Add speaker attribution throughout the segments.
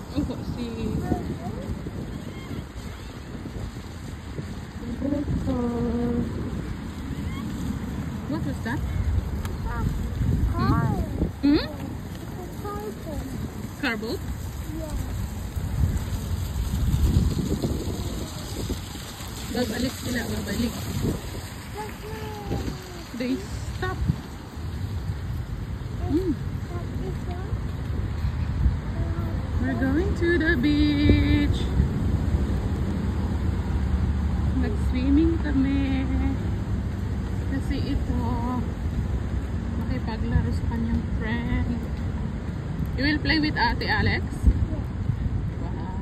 Speaker 1: Oh, see. What was that?
Speaker 2: Car.
Speaker 1: Hmm?
Speaker 2: It's a
Speaker 1: Car boat?
Speaker 2: Yeah.
Speaker 1: Babalik sila, babalik. They stop. We're going to the beach. Nag-swimming kami. Kasi ito, makipaglaro sa kanyang friend. You will play with Ate Alex? Wow.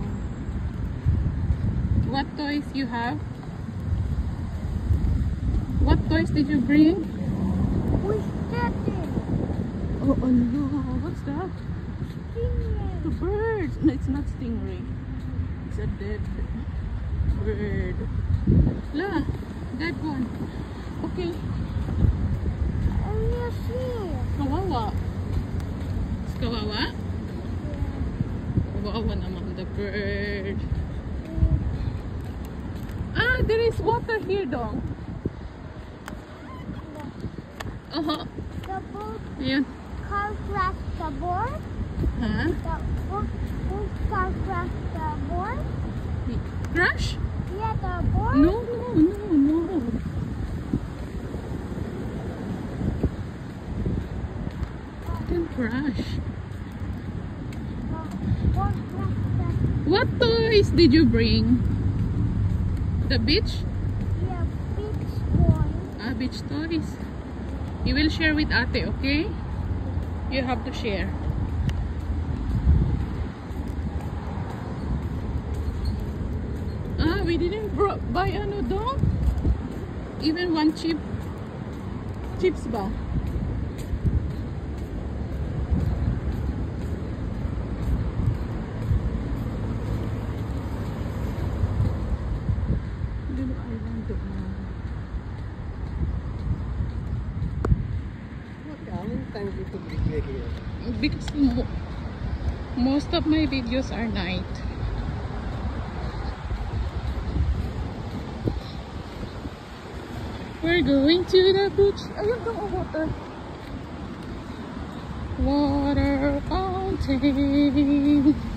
Speaker 1: What toys you have? What toys did you bring?
Speaker 2: Who's that?
Speaker 1: Oh no, what's that?
Speaker 2: Stingray.
Speaker 1: The bird. No, it's not stingray. It's a dead bird. La, dead one. Okay.
Speaker 2: Only a sea.
Speaker 1: Kawawa. It's kawawa? Kawawa naman the bird. Ah, there is water here though.
Speaker 2: The boat
Speaker 1: Ayun.
Speaker 2: car crashed the board.
Speaker 1: Huh?
Speaker 2: The boat car crashed the board.
Speaker 1: Crash?
Speaker 2: Yeah, the board.
Speaker 1: No. Didn't crash.
Speaker 2: Boat crashed
Speaker 1: What toys did you bring? The beach?
Speaker 2: the beach boy.
Speaker 1: Ah, beach toys. You will share with Ate, okay? You have to share. Ah, we didn't buy ano doon? Even one chips ba? Little island doon.
Speaker 3: How many times you took video here?
Speaker 1: Because most of my videos are night. We're going to the beach. Ayun daw ang water. Water fountain.